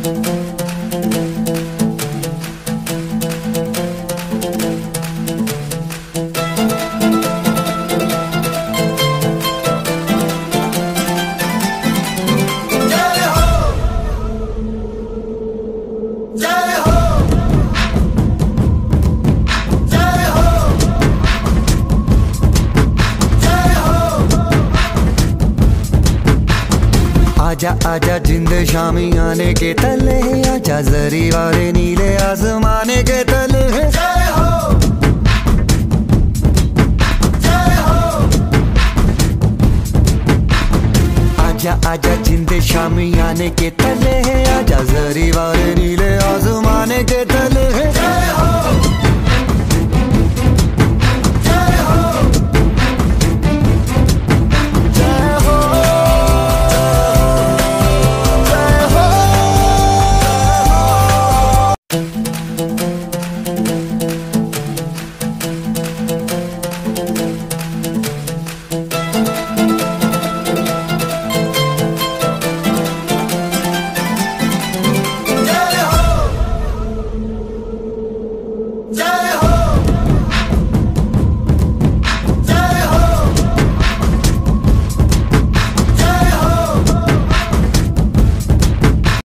आजा आजा जिंद शामी आने के तले, आजा जरी वाले नीले आसमाने के तले। जय हो जय हो। आजा आजा जिंद शामी आने के तले, आजा जरी वाले नीले आसमाने के तले।